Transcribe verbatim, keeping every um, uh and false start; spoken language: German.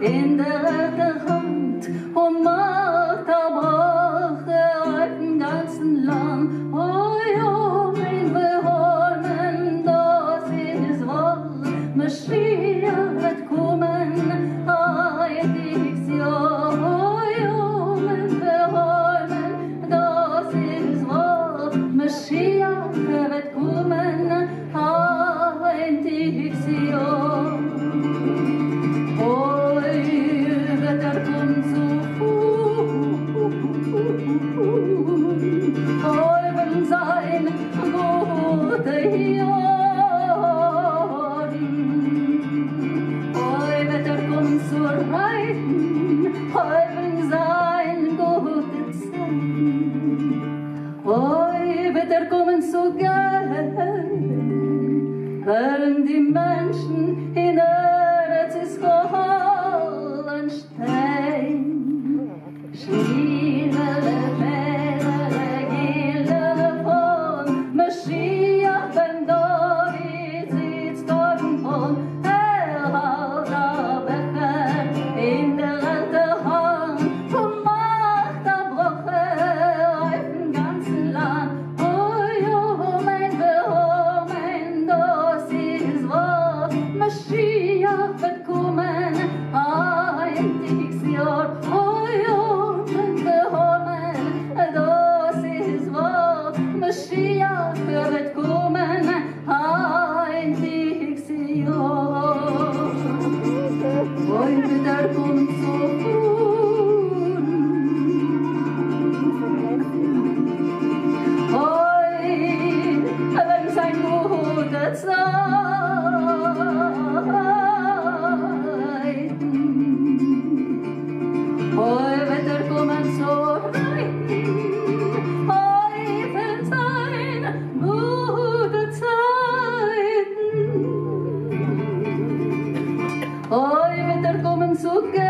in der rechten Hand und macht der Brache auf dem ganzen Land. Oh ja, mein Beholmen, das ist wahr, Maschiach wird kommen, heutiges Jahr. Oh ja, mein Beholmen, das ist wahr, Maschiach wird kommen, heutiges Jahr. Wollen die Menschen in Eretz Israel ein Stein, Schliere, Fädere, Gilde von Maschiach ben David sitzt dort von er hat der Becher in der rechten Hand und macht der Brache auf dem ganzen Land. Maschiach wird kommen, heutiges Jahr. Oh ja, mein Beholmen, das ist wahr. Maschiach wird kommen, heutiges Jahr. Und wieder kommt so früh. Heute, wenn es ein guter Zeit. Hoi wird er kommen so reiten, hoi wird sein gute Zeiten. Hoi wird er kommen so